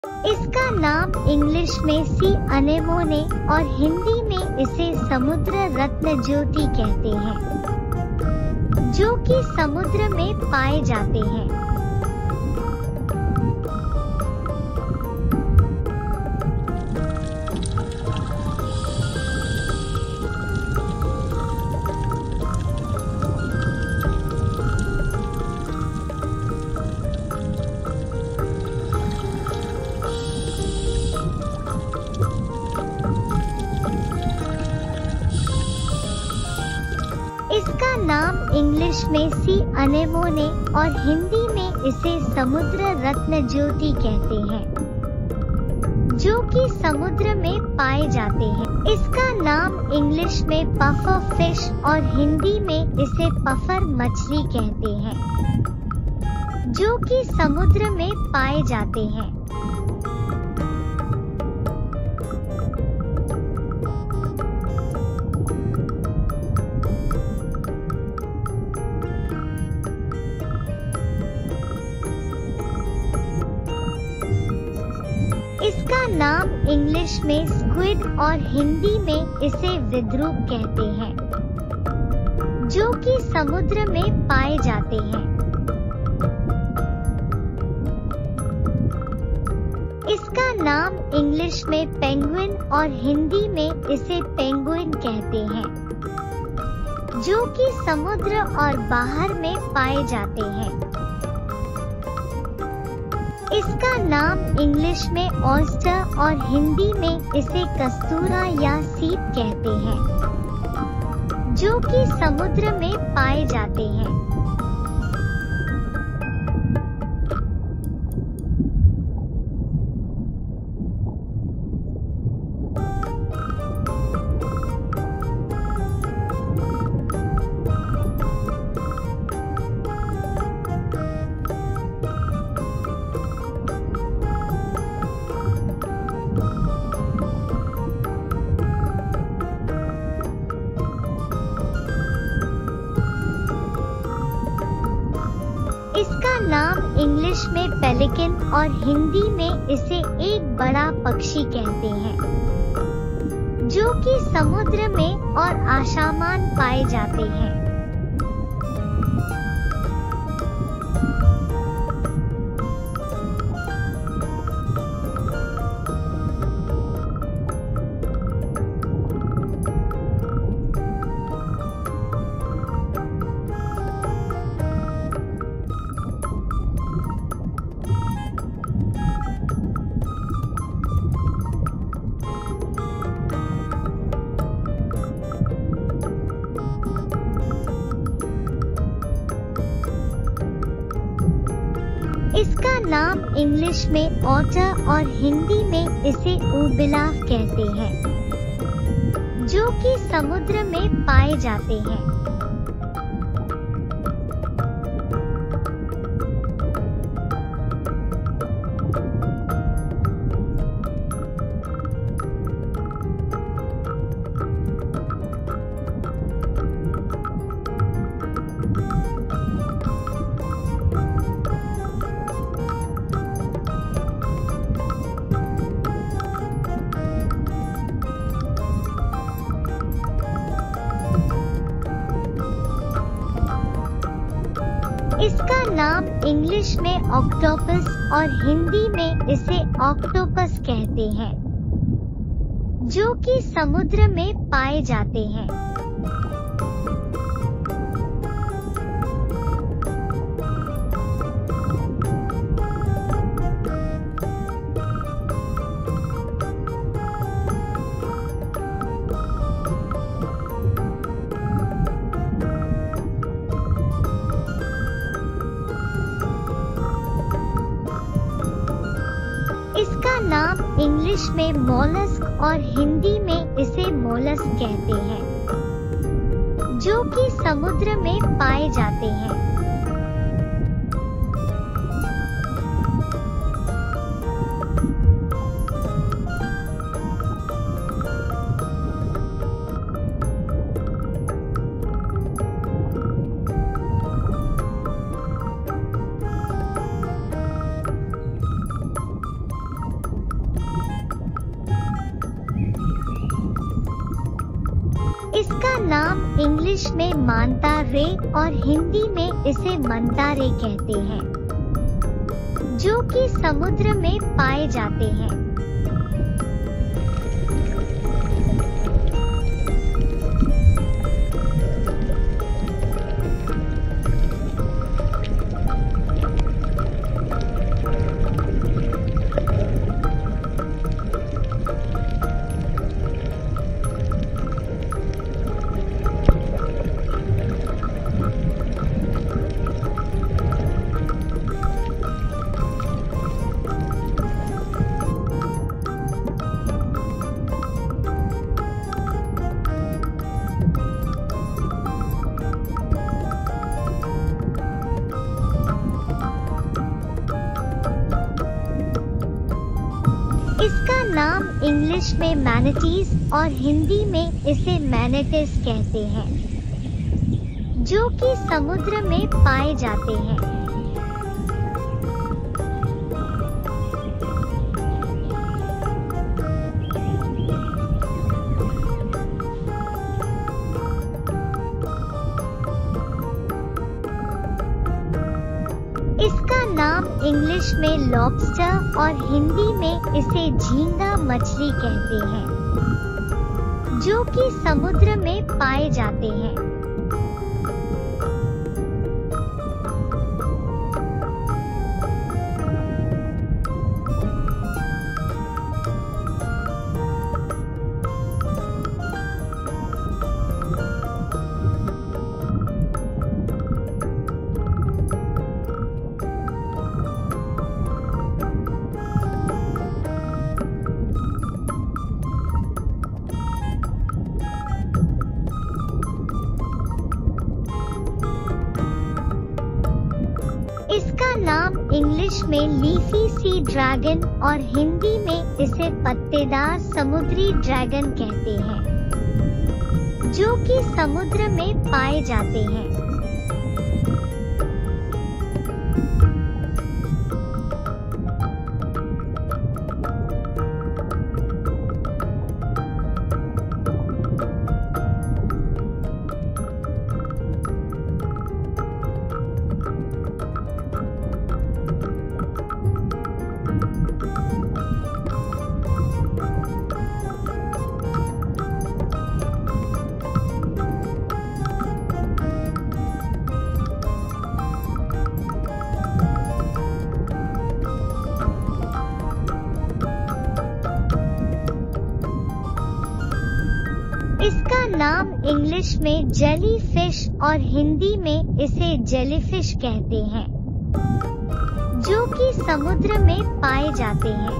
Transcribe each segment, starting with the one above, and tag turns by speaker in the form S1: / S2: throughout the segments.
S1: इसका नाम इंग्लिश में सी अनेमोने और हिंदी में इसे समुद्र रत्न ज्योति कहते हैं, जो कि समुद्र में पाए जाते हैं। इसका नाम इंग्लिश में सी अनेमोने और हिंदी में इसे समुद्र रत्न ज्योति कहते हैं, जो कि समुद्र में पाए जाते हैं। इसका नाम इंग्लिश में पफर फिश और हिंदी में इसे पफर मछली कहते हैं, जो कि समुद्र में पाए जाते हैं। इसका नाम इंग्लिश में स्क्विड और हिंदी में इसे विद्रुप कहते हैं, जो कि समुद्र में पाए जाते हैं। इसका नाम इंग्लिश में पेंगुइन और हिंदी में इसे पेंगुइन कहते हैं, जो कि समुद्र और बाहर में पाए जाते हैं। इसका नाम इंग्लिश में ऑयस्टर और हिंदी में इसे कस्तूरा या सीप कहते हैं, जो कि समुद्र में पाए जाते हैं। इसका नाम इंग्लिश में पेलिकन और हिंदी में इसे एक बड़ा पक्षी कहते हैं, जो कि समुद्र में और आसमान पाए जाते हैं। इसका नाम इंग्लिश में ऑटर और हिंदी में इसे ऊबिलाव कहते हैं, जो कि समुद्र में पाए जाते हैं। इसका नाम इंग्लिश में ऑक्टोपस और हिंदी में इसे ऑक्टोपस कहते हैं, जो कि समुद्र में पाए जाते हैं। इसका नाम इंग्लिश में मोलस्क और हिंदी में इसे मोलस्क कहते हैं, जो कि समुद्र में पाए जाते हैं। नाम इंग्लिश में मांता रे और हिंदी में इसे मंतारे कहते हैं, जो कि समुद्र में पाए जाते हैं। इसका नाम इंग्लिश में मैनाटीज और हिंदी में इसे मैनाटिस कहते हैं, जो कि समुद्र में पाए जाते हैं। इसका नाम इंग्लिश में लॉबस्टर और हिंदी में इसे झींगा मछली कहते हैं, जो कि समुद्र में पाए जाते हैं। इसका नाम इंग्लिश में लीफी सी ड्रैगन और हिंदी में इसे पत्तेदार समुद्री ड्रैगन कहते हैं, जो कि समुद्र में पाए जाते हैं। इसका नाम इंग्लिश में जेली फिश और हिंदी में इसे जेलीफिश कहते हैं, जो कि समुद्र में पाए जाते हैं।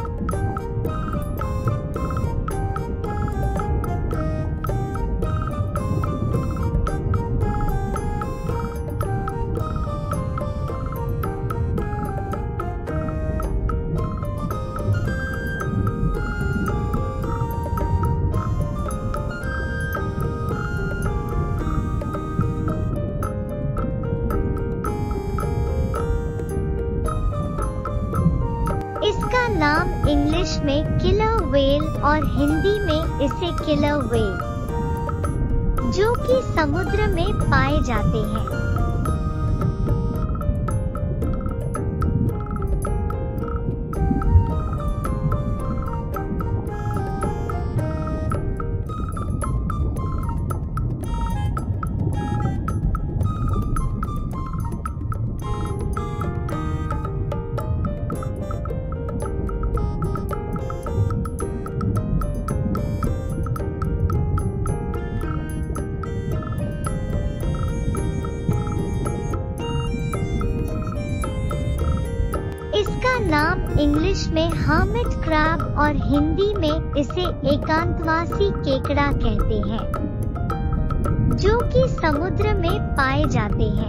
S1: इसका नाम इंग्लिश में किलर व्हेल और हिंदी में इसे किलर व्हेल, जो कि समुद्र में पाए जाते हैं। इसका नाम इंग्लिश में हर्मिट क्रैब और हिंदी में इसे एकांतवासी केकड़ा कहते हैं, जो कि समुद्र में पाए जाते हैं।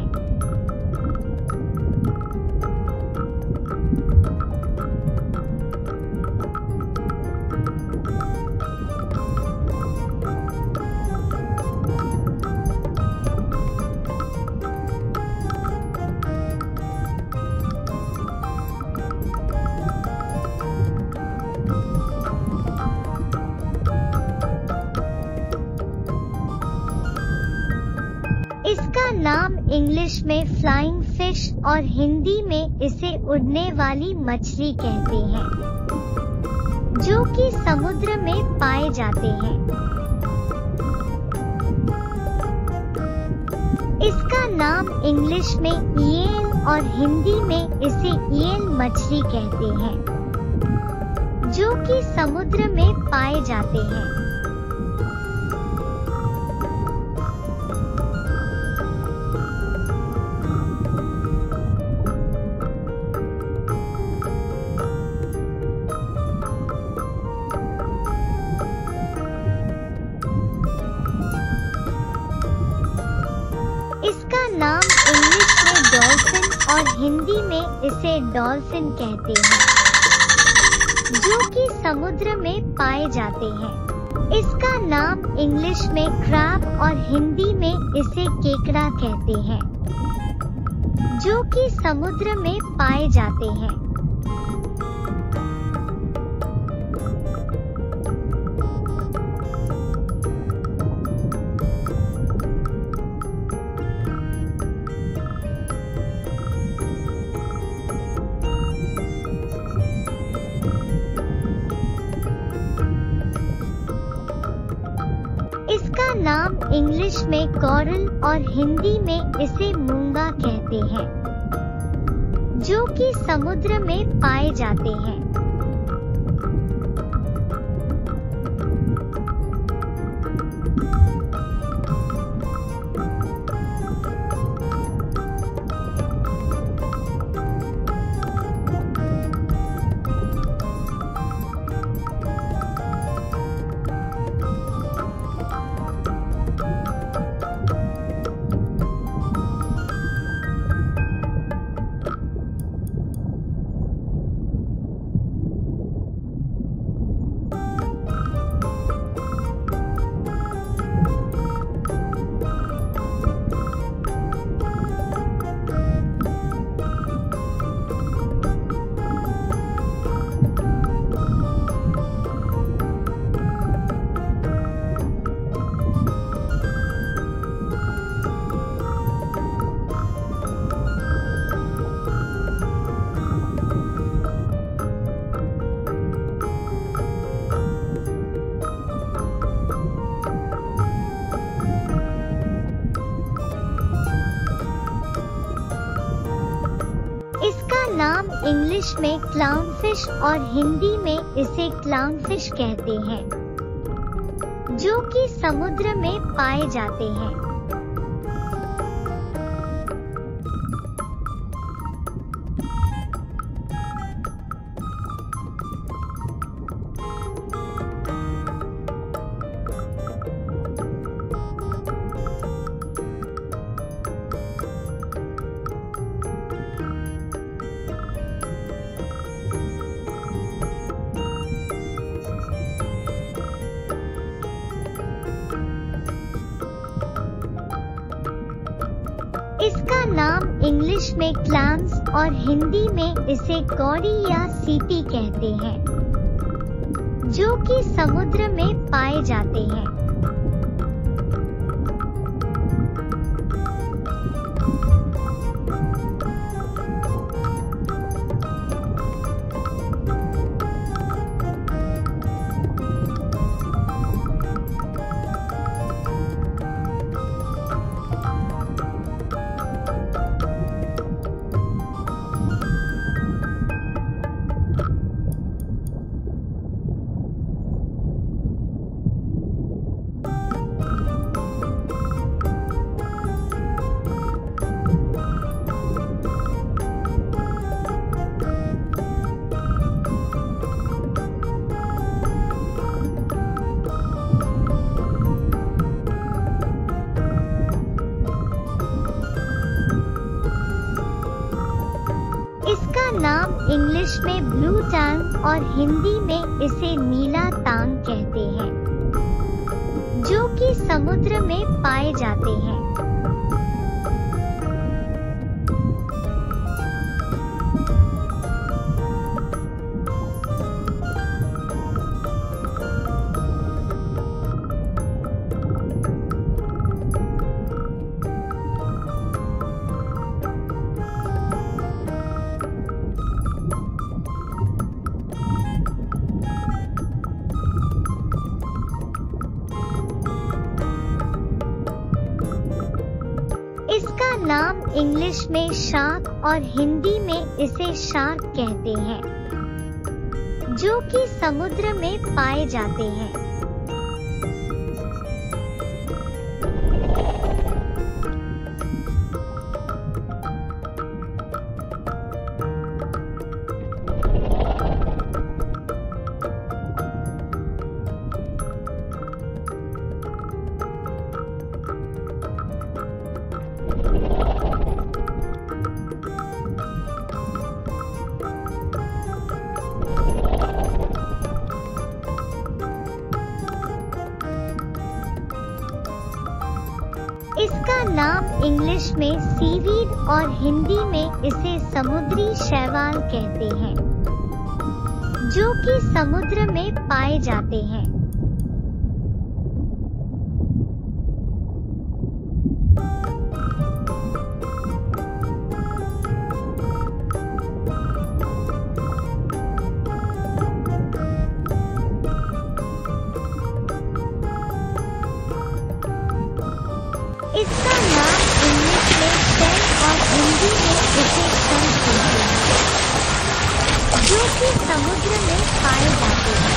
S1: इंग्लिश में फ्लाइंग फिश और हिंदी में इसे उड़ने वाली मछली कहते हैं, जो कि समुद्र में पाए जाते हैं। इसका नाम इंग्लिश में ईएल और हिंदी में इसे ईएल मछली कहते हैं, जो कि समुद्र में पाए जाते हैं। इसका नाम इंग्लिश में डॉल्फिन और हिंदी में इसे डॉल्फिन कहते हैं, जो कि समुद्र में पाए जाते हैं। इसका नाम इंग्लिश में क्रैब और हिंदी में इसे केकड़ा कहते हैं, जो कि समुद्र में पाए जाते हैं। इसका नाम इंग्लिश में कॉरल और हिंदी में इसे मूंगा कहते हैं, जो कि समुद्र में पाए जाते हैं। इसका नाम इंग्लिश में क्लाउनफिश और हिंदी में इसे क्लाउनफिश कहते हैं, जो कि समुद्र में पाए जाते हैं। इसका नाम इंग्लिश में क्लैम्स और हिंदी में इसे कौड़ी या सीपी कहते हैं, जो कि समुद्र में पाए जाते हैं। इसका नाम इंग्लिश में ब्लू टैंग और हिंदी में इसे नीला तांग कहते हैं, जो कि समुद्र में पाए जाते हैं। इंग्लिश में शार्क और हिंदी में इसे शार्क कहते हैं, जो कि समुद्र में पाए जाते हैं। इसका नाम इंग्लिश में सीवीड और हिंदी में इसे समुद्री शैवाल कहते हैं, जो कि समुद्र में पाए जाते हैं। इसका नाम इंग्लिश में शेल और हिंदी में इसे शंख कहते हैं, जो कि समुद्र में पाए जाते हैं।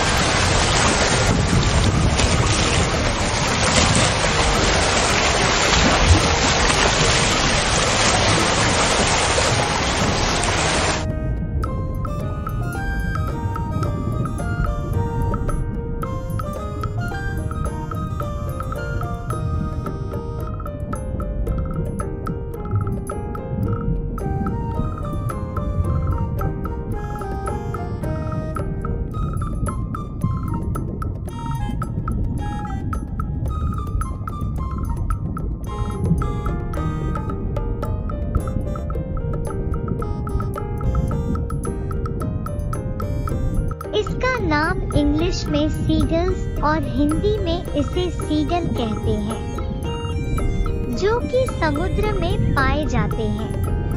S1: इसका नाम इंग्लिश में सीगल्स और हिंदी में इसे सीगल कहते हैं, जो कि समुद्र में पाए जाते हैं।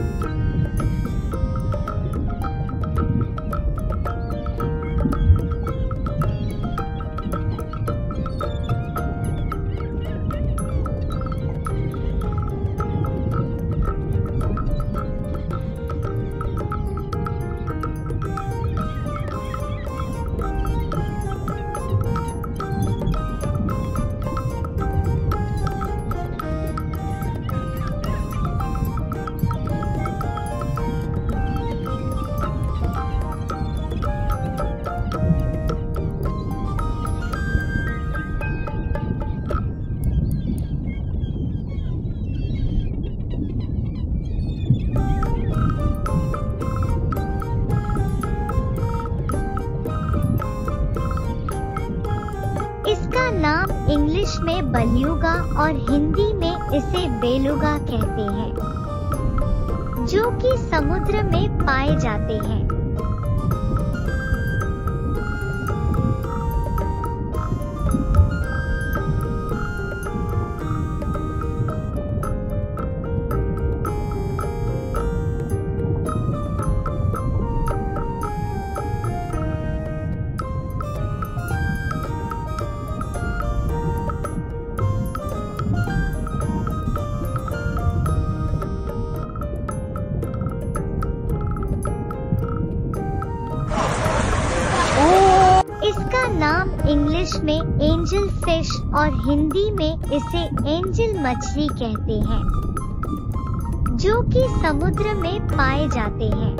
S1: इसका नाम इंग्लिश में बल्यूगा और हिंदी में इसे बेलुगा कहते हैं, जो कि समुद्र में पाए जाते हैं। इसका नाम इंग्लिश में एंजल फिश और हिंदी में इसे एंजल मछली कहते हैं, जो कि समुद्र में पाए जाते हैं।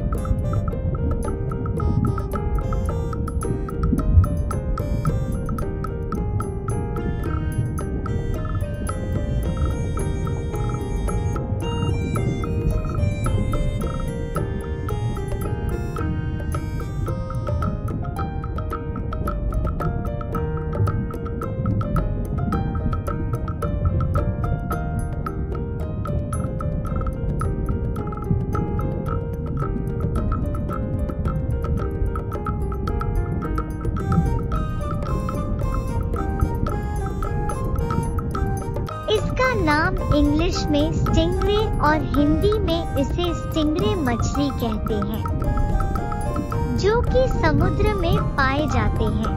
S1: इसका नाम इंग्लिश में स्टिंगरे और हिंदी में इसे स्टिंगरे मछली कहते हैं, जो कि समुद्र में पाए जाते हैं।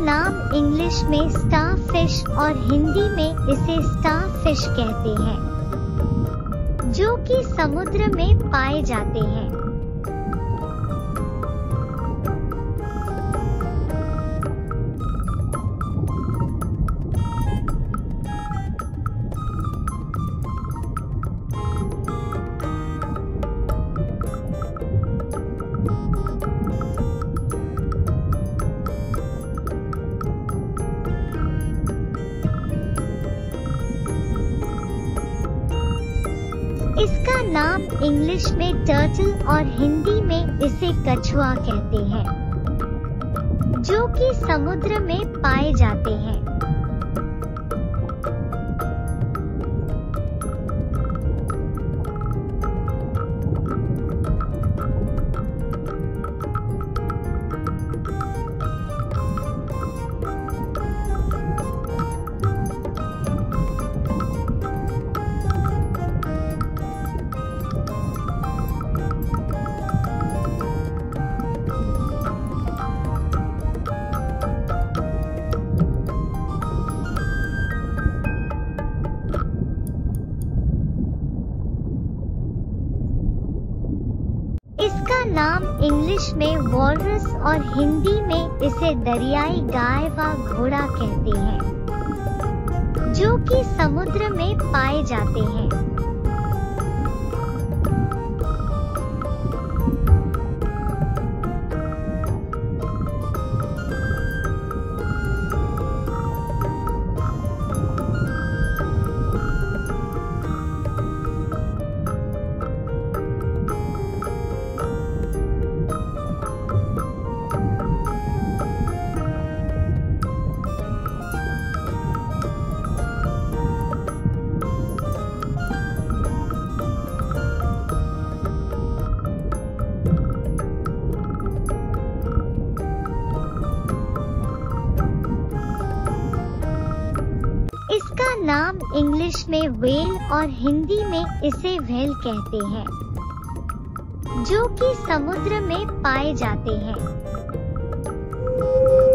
S1: नाम इंग्लिश में स्टारफिश और हिंदी में इसे स्टारफिश कहते हैं, जो कि समुद्र में पाए जाते हैं। इसका नाम इंग्लिश में टर्टल और हिंदी में इसे कछुआ कहते हैं, जो कि समुद्र में पाए जाते हैं। इसका नाम इंग्लिश में वॉलरस और हिंदी में इसे दरियाई गाय व घोड़ा कहते हैं, जो कि समुद्र में पाए जाते हैं। इसका नाम इंग्लिश में व्हेल और हिंदी में इसे व्हेल कहते हैं, जो कि समुद्र में पाए जाते हैं।